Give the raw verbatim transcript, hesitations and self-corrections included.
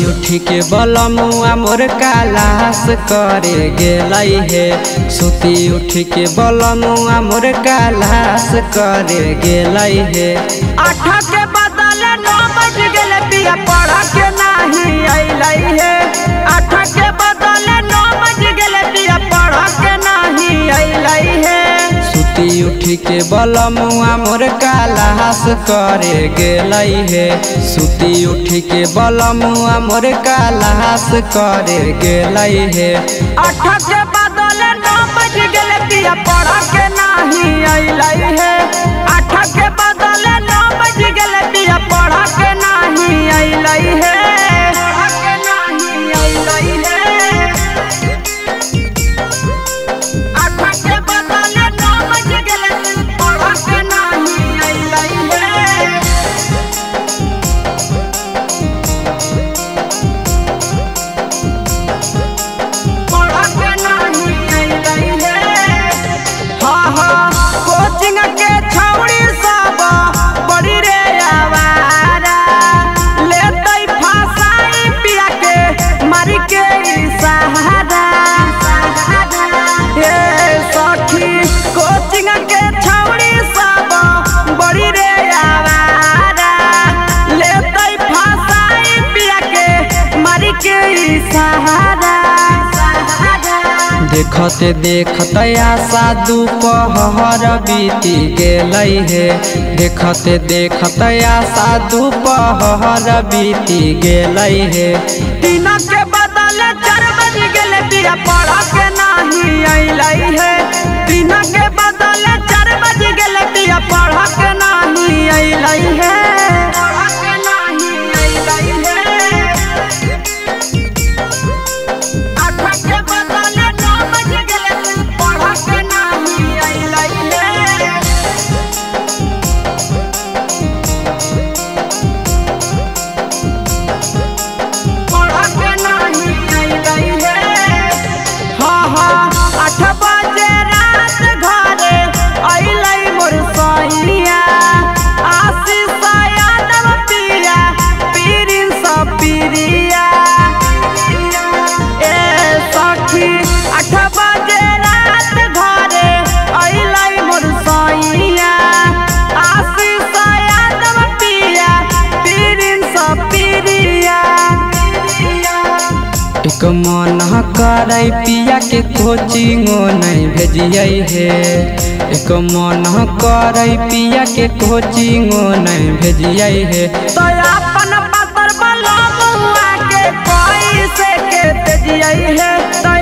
उठी के बलमुआ मोर कालास करे गेलै हे। सुती उठी के बलमुआ मोर कालास करे गेलै हे। आठ के बदले नौ बज गेले पिया पढ़ के नहीं अइलै हे। आठ के बदले नौ बज गेले पिया पढ़ के नहीं अइलै हे। सुती उठी के बलमुआ मोर कालास करे गेलै हे। सुती उठी के बलमुआ मोर कालास करे गेलै हे। आठ के बदले नौ बज गेले पिया पढ़ के नहीं अइलै हे। आठ के बदले नौ बज गेले पिया पढ़ के नहीं अइलै हे। देखते देखते आशा दोपहर बीती गेलै हे। देखते देखते आशा दोपहर बीती गेलै हे। तीन के बदले चार बज गेले पिया पढ़ के नहीं अइलै हे। तीन के बदले चार बज गेले पिया पढ़ के नहीं अइलै हे। एक मन करे पिया के कोचिंगो नहीं भेजिए हे। एक मन करे पिया के कोचिंगो नहीं भेजिए हे। तो अपन पतर बलमुआ के कोई से के भेजिए हे।